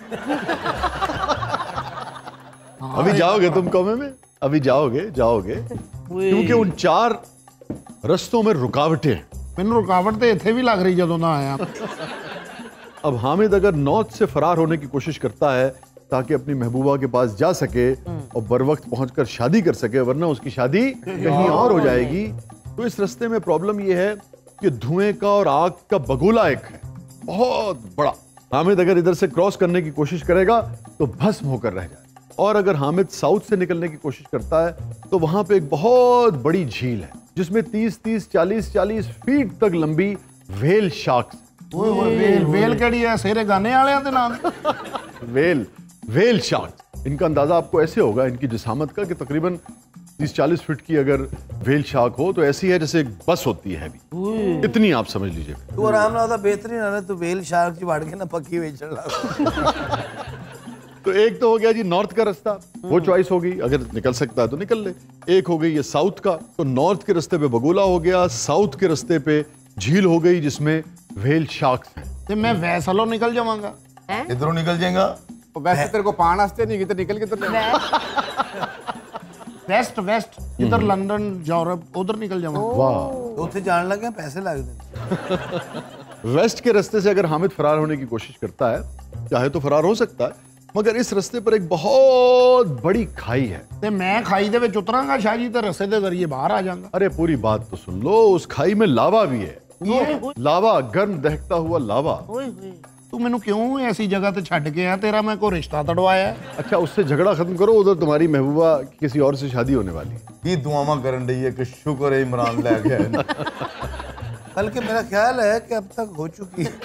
अभी जाओगे तुम कौमे में, अभी जाओगे जाओगे क्योंकि उन चार रस्तों में रुकावटें हैं। मैंने रुकावट तो इत्थे भी लग रही जदों ना आया। अब हामिद अगर नॉर्थ से फरार होने की कोशिश करता है ताकि अपनी महबूबा के पास जा सके और बर वक्त पहुंचकर शादी कर सके, वरना उसकी शादी कहीं और हो जाएगी। तो इस रास्ते में प्रॉब्लम यह है कि धुएं का और आग का बगुला एक है बहुत बड़ा। हामिद अगर इधर से क्रॉस करने की कोशिश करेगा तो भस्म होकर रह जाए, और अगर हामिद साउथ से निकलने की कोशिश करता है तो वहां पे एक बहुत बड़ी झील है जिसमें तीस तीस चालीस चालीस फीट तक लंबी व्हेल शार्क्स। ओए ओए वेल वेल केड़ी है सेरे गाने वाले दे नाम व्हेल व्हेल शार्क्स। इनका अंदाजा आपको ऐसे होगा इनकी जिसामत का कि तकरीबन तीस चालीस फीट की अगर व्हेल शार्क हो तो ऐसी है जैसे एक बस होती है अभी, इतनी आप समझ लीजिए। तू आराम ना होता बेहतरीन है, तू व्हेल शार्क ची वाड़ के ना पक्की बेचने लगा। तो एक तो हो गया जी नॉर्थ का रास्ता, वो चॉइस होगी, अगर निकल सकता है तो निकल ले। एक हो गई ये साउथ का, तो नॉर्थ के रास्ते पे बगोला हो गया, साउथ के रास्ते पे झील हो गई जिसमें व्हेल शार्क्स हैं। तो मैं वैसलों निकल जाऊंगा, इधरों निकल जाएगा। तो वैसे तेरे को पान वास्ते नहीं किधर निकल किधर जाएगा? वेस्ट वेस्ट इधर लंदन यूरोप उधर निकल जाऊंगा। वाह, तो उसे जान लग गया पैसे लग गए। वेस्ट के रास्ते से अगर हामिद फरार होने की कोशिश करता है, चाहे तो फरार हो सकता है, मगर इस रास्ते पर एक बहुत बड़ी खाई है। ते मैं खाई दे विच उतरांगा शाह जी ते रस्ते दे जरिए बाहर आ जाऊंगा। अरे पूरी बात तो सुन लो, उस खाई में लावा भी है, लावा, गर्म दहकता हुआ लावा। तू मैनू क्यों ऐसी जगह ते छड्ड के आ? तेरा मैं कोई रिश्ता तड़वाया? अच्छा उससे झगड़ा खत्म करो, उधर तुम्हारी महबूबा किसी और से शादी होने वाली है। ये दुआमा करन रही है कि शुक्र है इमरान ले गया। बल्कि मेरा ख्याल है कि अब तक हो चुकी है।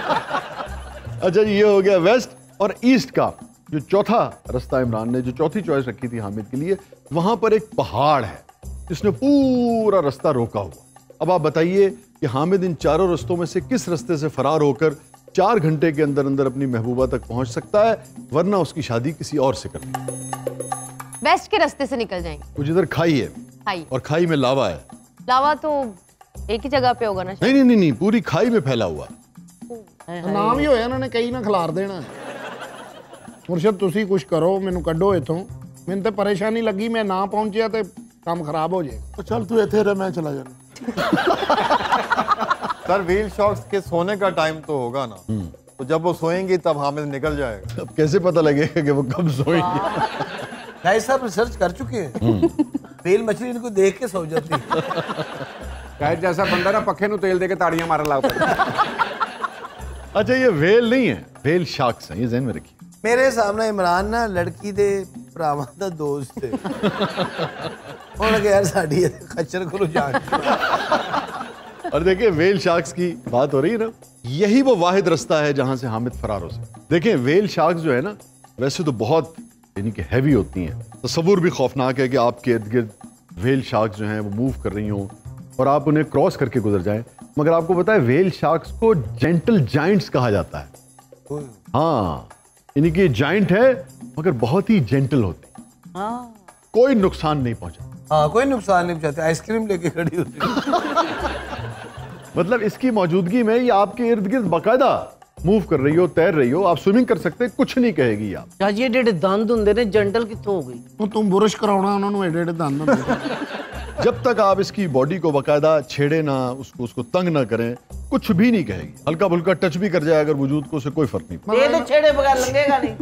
अच्छा ये हो गया वेस्ट और ईस्ट का। जो चौथा रास्ता इमरान ने, जो चौथी चॉइस रखी थी हामिद के लिए, वहां पर एक पहाड़ है जिसने पूरा रास्ता रोका हुआ। अब आप बताइए कि हामिद इन चारों रास्तों में से किस रास्ते से फरार होकर चार घंटे के अंदर अंदर अपनी महबूबा तक पहुंच सकता है, वरना उसकी शादी किसी और से करनी। वेस्ट के रास्ते से निकल जाएंगे। वो जिधर खाई है खाई और खाई में लावा है। लावा तो एक ही जगह पे होगा ना? नहीं नहीं नहीं, नहीं पूरी खाई में फैला हुआ। नाम ही होया इन्होंने कई ना खिलार देना। मुर्शद तुसी कुछ करो, मैनू कड्डो इथों, मैनू ते परेशानी लगी, मैं ना पहुंचिया ते काम खराब हो जाए। तो चल तू इथे रह, मैं चला जाना। सर व्हील शॉक्स के सोने का टाइम तो होगा ना, तो जब वो सोएंगी तब हामिद निकल जाएगा। अब कैसे पता लगेगा कि वो कब सोएंगे? भाई साहब रिसर्च कर चुके हैं। व्हेल मछली इनको देख के सो जाती है। शायद जैसा बंदा ना पखे नु तेल दे के ताड़ियां मारन लग पड़ता। अच्छा ये व्हेल नहीं है, व्हेल शार्क्स हैं, ये ज़हन में रखिए। मेरे सामने इमरान ना लड़की दे भरावां दा दोस्त है। उन्होंने कहा यार साड़ी खच्चर को जान। और देखिए व्हेल शार्क्स की बात हो रही है ना, यही वो वाहिद रास्ता है जहां से हामिद फरार हो सकता है। देखिए व्हेल शार्क्स जो है ना, वैसे तो बहुत यानी कि हैवी होती हैं, तस्वुर भी खौफनाक है कि आपके इर्द गिर्द व्हेल शार्क्स जो हैं वो मूव कर रही हों और आप उन्हें क्रॉस करके गुजर जाएं। मगर आपको पता है व्हेल शार्क्स को जेंटल जाइंट्स कहा जाता है। हाँ, यानी कि जाइंट है मगर बहुत ही जेंटल होती, कोई नुकसान नहीं पहुंचा। हाँ कोई नुकसान नहीं पहुंचाते, आइसक्रीम लेके खड़ी होती। मतलब इसकी मौजूदगी में ये आपके इर्द गिर्द बाकायदा मूव कर रही हो, तैर रही हो, आप स्विमिंग कर सकते, कुछ नहीं कहेगी आप। शाह जी एडे दंद हुंदे ने, जंटल कित्थों हो गई? तो तुम बुरश कराउणा उन्हां नूं एडे एडे दंद हुंदे। जब तक आप इसकी बॉडी को बाकायदा छेड़े ना, उसको उसको तंग ना करें, कुछ भी नहीं कहेगी। हल्का फुल्का टच भी कर जाए अगर वजूद को, उसे कोई फर्क नहीं। ये तो छेड़े बगैर लंघेगा नहीं।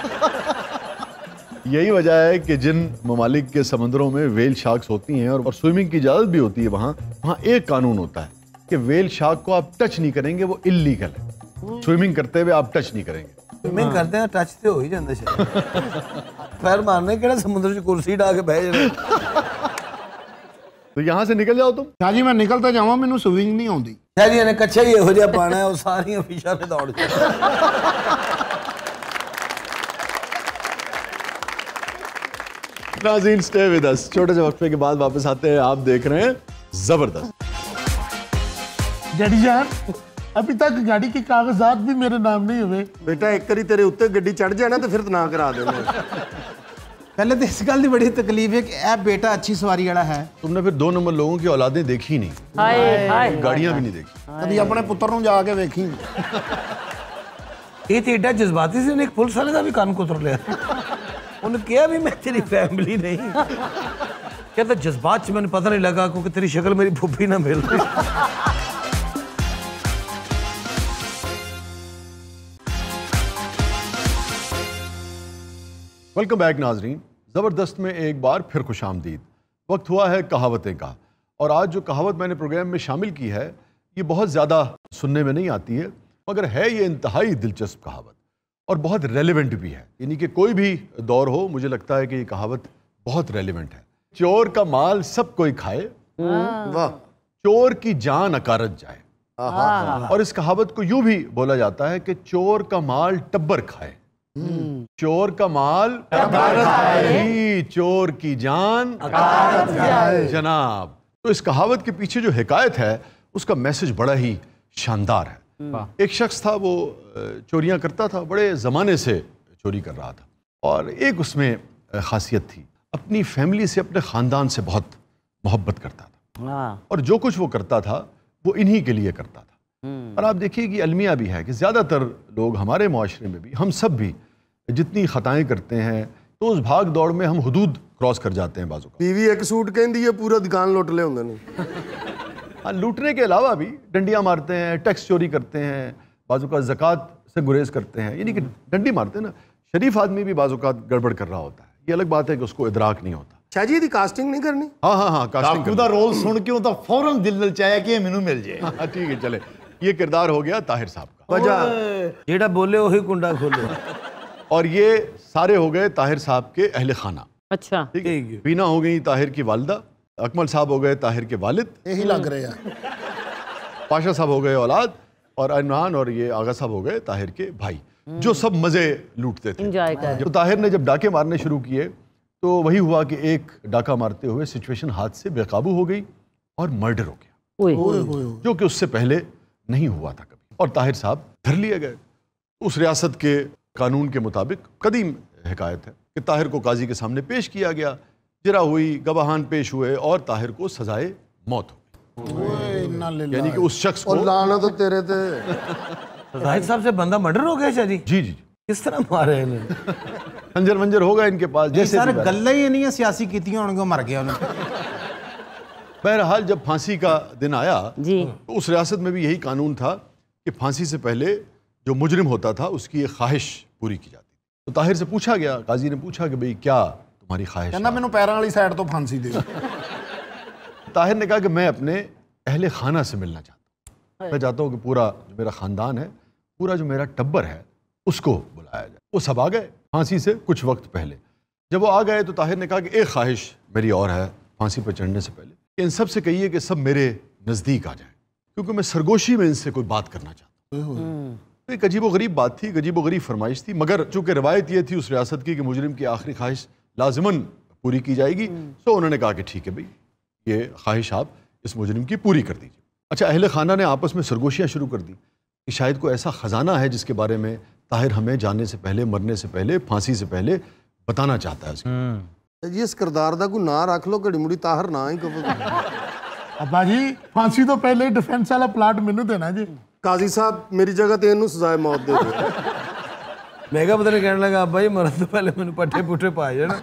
यही वजह है कि जिन ममालिक के समंदरों में व्हेल शार्क्स होती हैं और स्विमिंग की इजाजत भी होती है, वहां वहां एक कानून होता है कि व्हेल शार्क को आप टच नहीं करेंगे, वो इल्लीगल है। स्विमिंग करते हुए आप टच नहीं करेंगे। स्विमिंग करते हैं टच तो हो ही जाता शायद। पैर मारने केड़ा समुद्र च कुर्सी ढा के बैठ जाए। तो यहां से निकल जाओ तुम। शाह जी मैं निकलता जाऊं, मैनू स्विमिंग नहीं आउंदी। शाह जी ने कच्चा ही हो जा पाना है, वो सारी फिशा पे दौड़ जाए। नाज़रीन स्टे विद अस, छोटे से वक्फे के बाद वापस आते हैं। आप देख रहे हैं जबरदस्त। डैडी जान अभी तक गाड़ी के कागजात भी मेरे नाम नहीं हुए। बेटा एक करी तेरे उत्ते गड्डी चढ़ जाए ना तो फिर ना करा देना। पहले तो इस गल की बड़ी तकलीफ है कि ए बेटा अच्छी सवारी वाला है। तुमने फिर दो नंबर लोगों की औलादें देखी नहीं, हाय हाय गाड़ियां भी नहीं देखी। कभी अपने पुत्र नूं जाके वेखी। ये तो एडा जज्बाती से एक पुलिस वाले का भी कान कुतर लिया उन्हें कहा भी मैं तेरी फैमिली नहीं कहता जज्बात से मैंने पता नहीं लगा क्योंकि तेरी शक्ल मेरी फूफी ना मिल रही। वेलकम बैक नाजरीन, ज़बरदस्त में एक बार फिर खुश आमदीद। वक्त हुआ है कहावतें का, और आज जो कहावत मैंने प्रोग्राम में शामिल की है ये बहुत ज़्यादा सुनने में नहीं आती है, मगर है ये इंतहाई दिलचस्प कहावत और बहुत रेलिवेंट भी है। यानी कि कोई भी दौर हो, मुझे लगता है कि ये कहावत बहुत रेलिवेंट है। चोर का माल सब कोई खाए, वाह, चोर की जान अकारत जाए। और इस कहावत को यूं भी बोला जाता है कि चोर का माल टब्बर खाए, चोर का माल खाए, चोर की जान जनाब। तो इस कहावत के पीछे जो हिकायत है उसका मैसेज बड़ा ही शानदार है। एक शख्स था, वो चोरियां करता था, बड़े ज़माने से चोरी कर रहा था, और एक उसमें खासियत थी, अपनी फैमिली से, अपने ख़ानदान से बहुत मोहब्बत करता था, और जो कुछ वो करता था वो इन्हीं के लिए करता था। और आप देखिए कि अलमिया भी है कि ज़्यादातर लोग हमारे माशरे में भी, हम सब भी जितनी ख़ताएँ करते हैं तो उस भाग दौड़ में हम हुदूद क्रॉस कर जाते हैं। बाजू बीवी एक सूट कहती है पूरा दुकान लुट ले होंगे नहीं। हाँ, लूटने के अलावा भी डंडियाँ मारते हैं, टैक्स चोरी करते हैं, बाजू का ज़कात से गुरेज करते हैं, यानी कि डंडी मारते हैं ना। शरीफ आदमी भी बाजू का गड़बड़ कर रहा होता है, ये अलग बात है कि उसको इदराक नहीं होता। शाह जी, कास्टिंग नहीं करनी? हाँ हाँ हाँ, कास्टिंग का रोल सुन के तो फौरन दिल ललचाया कि मैनू मिल जाए। हाँ ठीक है, चले, ये किरदार हो गया ताहिर साहब का। वजह जेड़ा बोले वही कुंडा खोले। और ये सारे हो गए ताहिर साहब के अहले खाना। अच्छा, ठीक है। बीना हो गई ताहिर की वालिदा, अकमल साहब हो गए ताहिर के वालिद, यही लग रहे हैं, पाशा साहब हो गए औलाद, और इमरान और ये आगा साहब हो गए ताहिर के भाई, जो सब मज़े लूटते थे, एंजॉय कर। जब ताहिर ने जब डाके मारने शुरू किए तो वही हुआ कि एक डाका मारते हुए सिचुएशन हाथ से बेकाबू हो गई और मर्डर हो गया, जो कि उससे पहले नहीं हुआ था कभी, और ताहिर साहब धर लिए गए। उस रियासत के कानून के मुताबिक कदीम हिकायत है कि ताहिर को काजी के सामने पेश किया गया, जिरा हुई, गवाहान पेश हुए, और ताहिर को सजाए मौत हो गई। यानी कि उस शख्स को लाना तो तेरे थे। ताहिर साहब से बंदा मर्डर हो गया शाह जी? जी जी। किस तरह मारे इन्हें? खंजर मंजर होगा इनके पास, जैसे सर गल्ला ही नहीं है सियासी कीतियां होंगे, मर गया उन्हें। बहरहाल जब फांसी का दिन आया जी, तो उस रियासत में भी यही कानून था कि फांसी से पहले जो मुजरिम होता था उसकी एक ख्वाहिश पूरी की जाती। तो ताहिर से पूछा गया, काजी ने पूछा कि भाई क्या तुम्हारी ख्वाहिश? कहना मैंने पैरों वाली साइड तो फांसी दे। ताहिर ने कहा कि मैं अपने अहले खाना से मिलना चाहता हूँ, मैं चाहता हूँ कि पूरा जो मेरा ख़ानदान है, पूरा जो मेरा टब्बर है, उसको बुलाया जाए। वो सब आ गए फांसी से कुछ वक्त पहले। जब वो आ गए तो ताहिर ने कहा कि एक ख्वाहिश मेरी और है फांसी पर चढ़ने से पहले, कि इन सब से कहिए कि सब मेरे नज़दीक आ जाए, क्योंकि मैं सरगोशी में इनसे कोई बात करना चाहता हूँ। तो एक अजीब व गरीब बात थी, अजीब व गरीब फरमाइश थी, मगर चूँकि रवायत ये थी उस रियासत की कि मुजरिम की आखिरी ख्वाहिश लाजिमन पूरी की जाएगी, तो उन्होंने कहा कि ठीक है भाई, ये ख्वाहिश आप इस मुजरिम की पूरी कर दीजिए। अच्छा, अहले खाना ने आपस में सरगोशियाँ शुरू कर दी कि शायद कोई ऐसा ख़जाना है जिसके बारे में ताहिर हमें जाने से पहले, मरने से पहले, फांसी से पहले बताना चाहता है। जी इस किरदार का कोई ना रख लो, घड़ी मुड़ी ताहिर ना ही कहो। अब्बा जी फांसी तो पहले डिफेंस वाला प्लाट मैनू देना जी। काजी साहब मेरी जगह तो इनू सजाए मौत दे दो। मैं क्या पता नहीं कहने लगा भाई मरन तो पहले मैंने पट्टे पुट्टे पाए जाना।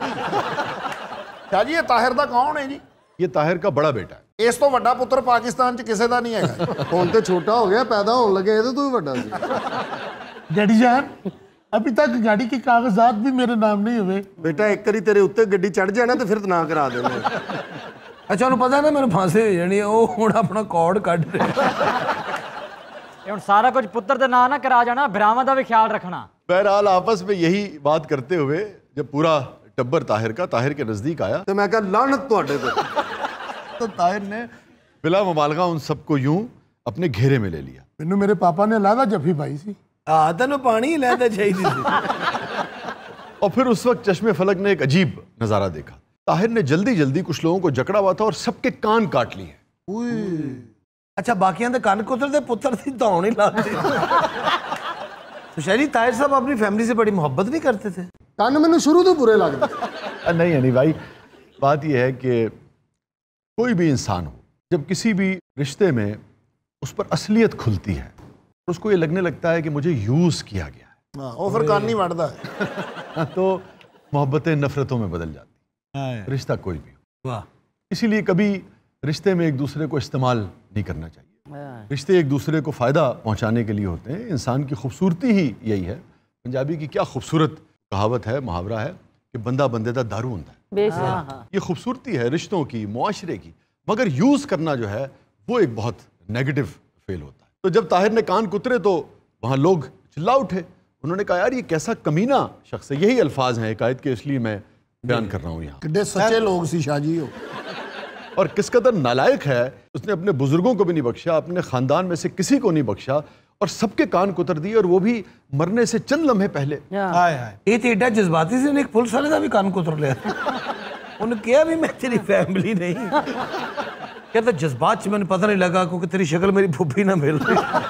शाह जी ये ताहिर दा कौन है जी? ये ताहिर का बड़ा बेटा है। इस तो वड्डा पुत्र पाकिस्तान च किसी का नहीं है। हुण ते छोटा हो गया, पैदा होने लगे ये तो तू ही वड्डा सी। डैडी जान अभी तक गाड़ी के कागजात भी मेरे नाम नहीं हुए। बेटा एक बारी तेरे उत्ते गड्डी चढ़ जाए ना तो फिर ना करा देना। अच्छा उन्हें पता है ना मेरे फांसी हो जानी, वो हुण अपना कॉर्ड कढ रहे। ਹੁਣ सारा कुछ पुत्र दे नाम ना करा जाना, भरावां दा भी ख्याल रखना। बहरहाल आपस में यही बात करते हुए जब पूरा टब्बर ताहिर का ताहिर के नजदीक आया तो मैं कहा लानत तुहाडे ते। तो ताहिर ने बिला मुबालगा उन सबको यूं अपने घेरे में ले लिया। मैनू मेरे पापा ने लादा जफी पाई सी। हाँ तेन पानी लैदा चाहिए। और फिर उस वक्त चश्मे फलक ने एक अजीब नज़ारा देखा। ताहिर ने जल्दी जल्दी कुछ लोगों को जकड़ा हुआ था और सबके कान काट लिए। अच्छा बाकियां दे कान कुतर दे पुत्र दी धौन ही लाते। तो शायद ताहिर साहब अपनी फैमिली से बड़ी मोहब्बत नहीं करते थे? कान मैंने शुरू तो बुरे लगते। नहीं नहीं भाई, बात यह है कि कोई भी इंसान हो, जब किसी भी रिश्ते में उस पर असलियत खुलती है, उसको ये लगने लगता है कि मुझे यूज़ किया गया है, हाँ, वो फिर कान नहीं बढ़ता है। तो मोहब्बतें नफरतों में बदल जाती हैं, रिश्ता कोई भी हो। वाह। इसीलिए कभी रिश्ते में एक दूसरे को इस्तेमाल नहीं करना चाहिए। रिश्ते एक दूसरे को फ़ायदा पहुंचाने के लिए होते हैं। इंसान की खूबसूरती ही यही है। पंजाबी की क्या खूबसूरत कहावत है, मुहावरा है कि बंदा बंदे दा दारू होता है। ये खूबसूरती है रिश्तों की, मुआशरे की, मगर यूज़ करना जो है वो एक बहुत नेगेटिव फेल होता है। तो जब ताहिर ने कान कुतरे तो वहाँ लोग चिल्ला उठे। उन्होंने कहा यार ये कैसा कमीना शख्स है। यही अल्फाज हैं हिकायत के, इसलिए मैं बयान कर रहा हूँ यहाँ। कितने सच्चे लोग सी शाहजी हो। और किस कदर नालायक है, उसने अपने बुजुर्गों को भी नहीं बख्शा, अपने खानदान में से किसी को नहीं बख्शा और सबके कान कुतर दिए, और वो भी मरने से चंद लम्हे पहले। हाय हाय, ये तो एडा जज्बाती से एक पुलिस वाले का भी कान कुतर लिया। उन्हें कहा भी मैं तेरी फैमिली नहीं, कहता जज्बात से मैंने पता नहीं लगा क्योंकि तेरी शक्ल मेरी फुफ्फी ना मिल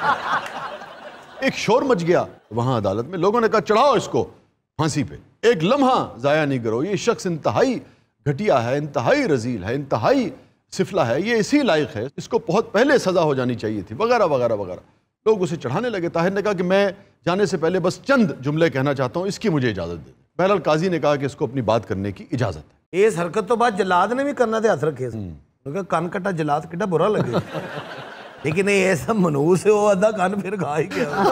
रही। एक शोर मच गया वहां अदालत में। लोगों ने कहा चढ़ाओ इसको फांसी पे, एक लम्हा जाया नहीं करो, ये शख्स इंतहाई घटिया है, इंतहाई रजील है, इंतहाई सिफला है, ये इसी लायक है, इसको बहुत पहले सजा हो जानी चाहिए थी, वगैरह वगैरह वगैरह। लोग उसे चढ़ाने लगे। ताहिर ने कहा कि मैं जाने से पहले बस चंद जुमले कहना चाहता हूँ, इसकी मुझे इजाजत दे। बहरहाल काजी ने कहा कि इसको अपनी बात करने की इजाजत है। इस हरकत तो बाद जलाद ने भी करना थे हथ रखे, क्योंकि कान कटा जलाद कितना बुरा लगे। लेकिन ये ऐसा मनूस है, वो आधा कान फिर खा ही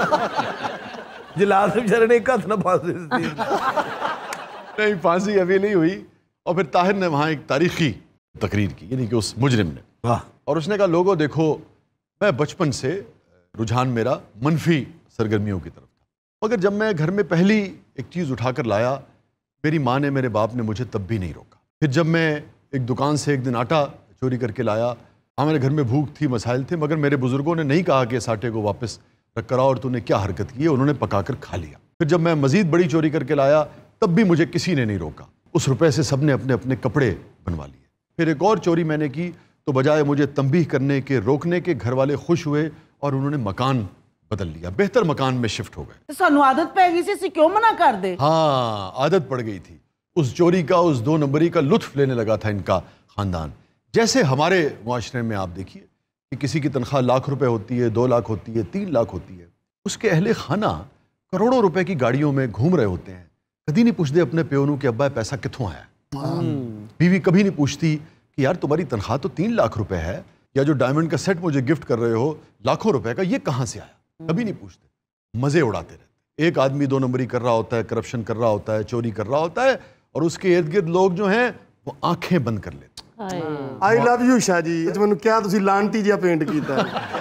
गया। जलाद से बेचारे ने एक हाथ ना फांसी दी। नहीं, फांसी अभी नहीं हुई। और फिर ताहिर ने वहाँ एक तारीखी तकरीर की, यानी कि उस मुजरिम ने। वाह। और उसने कहा लोगों देखो, मैं बचपन से रुझान मेरा मनफी सरगर्मियों की तरफ था, मगर जब मैं घर में पहली एक चीज़ उठाकर लाया, मेरी माँ ने, मेरे बाप ने मुझे तब भी नहीं रोका। फिर जब मैं एक दुकान से एक दिन आटा चोरी करके लाया, हमारे घर में भूख थी, मसाइल थे, मगर मेरे बुजुर्गों ने नहीं कहा कि इस आटे को वापस रख कर आओ और तूने क्या हरकत की है, उन्होंने पका कर खा लिया। फिर जब मैं मजीद बड़ी चोरी करके लाया, तब भी मुझे किसी ने नहीं रोका। उस रुपए से सबने अपने अपने कपड़े बनवा लिए। फिर एक और चोरी मैंने की तो बजाय मुझे तंबीह करने के, रोकने के, घर वाले खुश हुए और उन्होंने मकान बदल लिया, बेहतर मकान में शिफ्ट हो गए। सानू आदत पै गई सी, क्यों मना कर दे? हाँ, आदत पड़ गई थी उस चोरी का, उस दो नंबरी का लुत्फ लेने लगा था इनका खानदान। जैसे हमारे मुआशरे में आप देखिए कि किसी की तनख्वाह लाख रुपए होती है, दो लाख होती है, तीन लाख होती है, उसके अहले खाना करोड़ों रुपए की गाड़ियों में घूम रहे होते हैं। कभी नहीं पूछते अपने प्यो नू कि अब्बा पैसा कित्थों आया। बीवी कभी नहीं पूछती कि यार तुम्हारी तनख्वाह तो तीन लाख रुपए है, या जो डायमंड का सेट मुझे गिफ्ट कर रहे हो लाखों रुपए का, ये कहाँ से आया। कभी नहीं पूछते, मजे उड़ाते रहते। एक आदमी दो नंबरी कर रहा होता है, करप्शन कर रहा होता है, चोरी कर रहा होता है, और उसके इर्द गिर्द लोग जो हैं वो आंखें बंद कर लेते। I love you Shah ji, मैनू क्या तुसी लांटी जिहा पेंट कीता।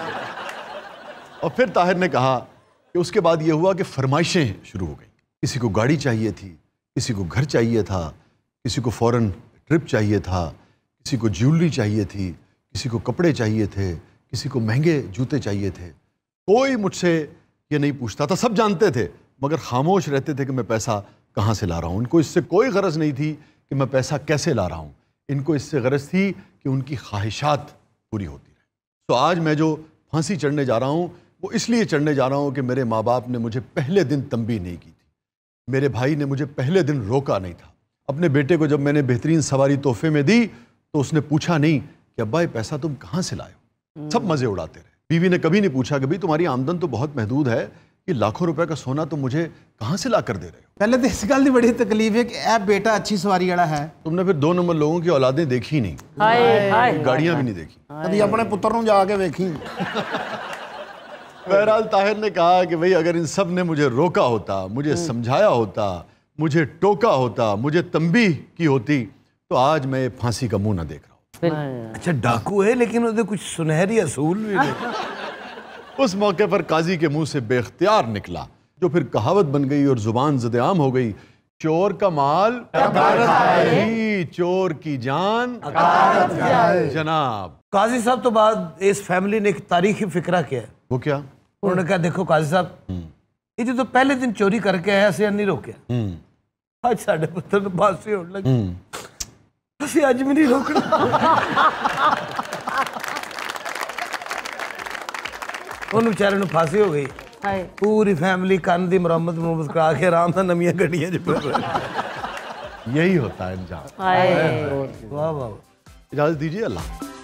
और फिर ताहिर ने कहा कि उसके बाद ये हुआ कि फरमाइशें शुरू हो गई। किसी को गाड़ी चाहिए थी, किसी को घर चाहिए था, किसी को फॉरेन ट्रिप चाहिए था, किसी को ज्वेलरी चाहिए थी, किसी को कपड़े चाहिए थे, किसी को महंगे जूते चाहिए थे। कोई मुझसे ये नहीं पूछता था, सब जानते थे, मगर खामोश रहते थे कि मैं पैसा कहाँ से ला रहा हूँ। इनको इससे कोई गरज नहीं थी कि मैं पैसा कैसे ला रहा हूँ, इनको इससे गरज थी कि उनकी ख्वाहिशात पूरी होती रहे। तो आज मैं जो फांसी चढ़ने जा रहा हूँ वो इसलिए चढ़ने जा रहा हूँ कि मेरे माँ बाप ने मुझे पहले दिन तंबीह नहीं की थी, मेरे भाई ने मुझे पहले दिन रोका नहीं था। अपने बेटे को जब मैंने बेहतरीन सवारी तोहफे में दी तो उसने पूछा नहीं कि अब्बा ये पैसा तुम कहाँ से लाए हो। सब मज़े उड़ाते रहे। बीवी ने कभी नहीं पूछा कि भाई तुम्हारी आमदन तो बहुत महदूद है, ये लाखों रुपए का सोना तुम मुझे कहाँ से ला कर दे रहे हो। पहले तो इस गल की बड़ी तकलीफ है कि ए बेटा अच्छी सवारी वाला है। तुमने फिर दो नंबर लोगों की औलादें देखी नहीं, गाड़ियाँ भी नहीं देखी, कभी अपने पुत्र नूं जाके देखी। बहरहाल ताहिर ने कहा कि भाई अगर इन सब ने मुझे रोका होता, मुझे समझाया होता, मुझे टोका होता, मुझे तंबीह की होती, तो आज मैं फांसी का मुंह ना देख रहा हूँ। अच्छा डाकू है लेकिन उसने कुछ सुनहरी असूल भी नहीं। उस मौके पर काजी के मुंह से बेख्तियार निकला, जो फिर कहावत बन गई और जुबान ज़द-ए-आम हो गई, चोर का माल ही, चोर की जान जनाब। काजी साहब तो बाद इस फैमिली ने एक तारीखी फिक्रा किया है। वो क्या? उन्होंने कहा देखो काजी साहब, ये जो तो पहले दिन चोरी करके आया असी नहीं रोकया, आज साडे पुत्र नूं फांसी होण लगी, असी अज भी नहीं रोकना। उन्होंने बेचारे नूं फांसी हो गई। पूरी फैमिली कान दी मुरम्मत मुरम्मत करा के आराम से नवीं गड्डियां च फिर रहे। यही होता है अंजाम। वाह वाह। इजाजत दीजिए, अल्लाह।